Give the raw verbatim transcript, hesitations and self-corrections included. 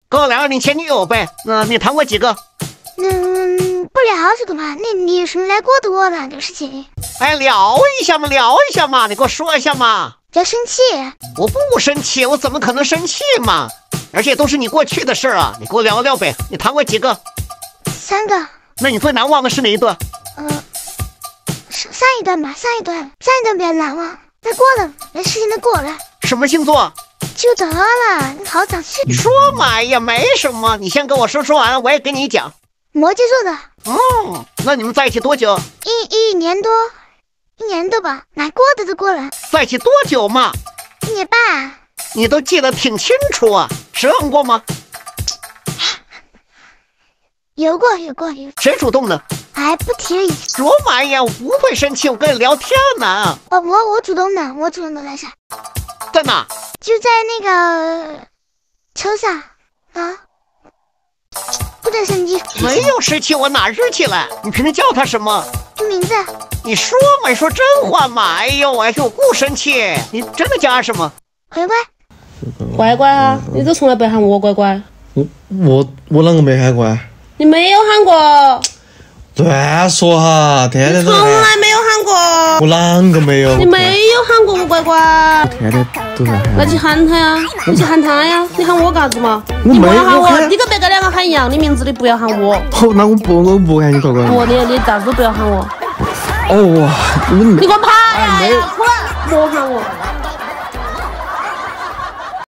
跟我聊聊你前女友呗。那、呃、你谈过几个？ 嗯，不聊这个嘛。那你什么来过多了这个事情？ 哎，聊一下嘛，聊一下嘛，你给我说一下嘛。 不要生气。 我不生气，我怎么可能生气嘛？而且都是你过去的事啊，你给我聊聊呗。你谈过几个？ 三个。 那你最难忘的是哪一段？ 呃，上上一段吧，上一段，上一段比较难忘。那过了，那事情都过了。 什么星座？ 就得了，你好长气。 你说嘛，哎呀，没什么，你先跟我说说完，我也给你讲。 摩羯座的。 哦，那你们在一起多久？ 一一年多，一年多吧，哪过的都过了。 在一起多久嘛？ 一年半。 你都记得挺清楚啊，失望过吗？ 有过，有过，有。 谁主动的？ 哎，不提了。 罗马呀，我不会生气，我跟你聊天呢。 哦，我我主动的，我主动的来噻。 在哪？ 就在那个车上啊。不准生气。 没有生气，我哪生气了？你平时叫他什么？ 什么名字？ 你说嘛，你说真话嘛。哎呦，哎呦，我不生气。你真的叫他什么？ 乖乖。 乖乖啊！你都从来不喊我乖乖。 我我我啷个没喊乖？ 你没有喊过。 乱说哈，天天都从来没有喊过。 我啷个没有？ 你没有喊过我乖乖。 天天都在喊。 那去喊他呀，你去喊他呀，你喊我干啥子嘛？ 我没有喊我， 喊你跟别个两个喊一样，你名字你不要喊我。 哦，那我不我不喊你乖乖。 我你你咋子都不要喊我。 哦哇，你你给我爬呀！出来，莫喊我。